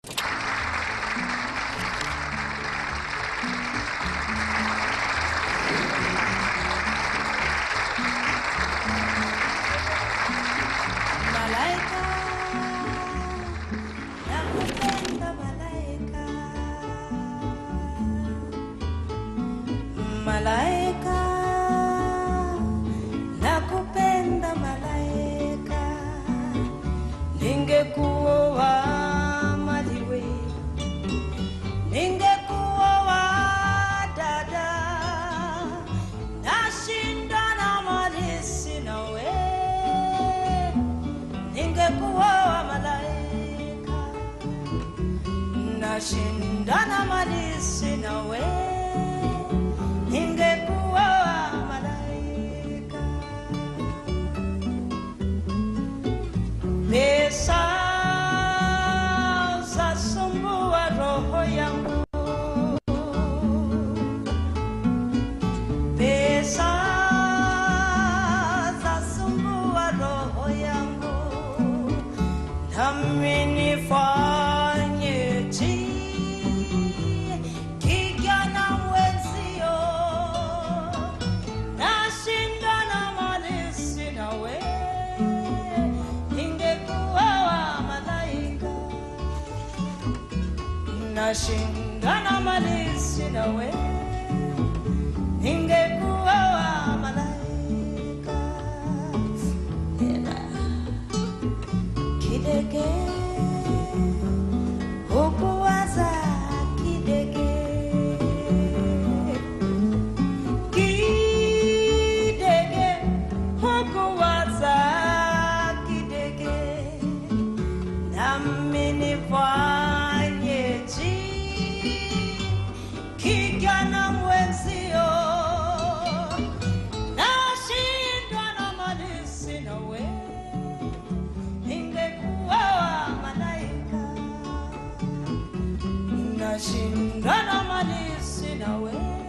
Malaika, nakupenda malaika, ningekuoa maliwe, ningekuoa dada, nashindana mali sina we, ningekuoa malaika, nashindana mali sina we. Ningekuwa malaika, pesa zasumbua roho yangu, pesa zasumbua roho yangu, nami nifanyeje? Nashindana mali sina we, ningekuoa malaika. Kidege hukuwaza kidege, kidege hukuwaza kidege, nami nifanyeje? Kijana mwenzio, nashindana mali sina we, ningekuoa malaika, nashindana mali sina we.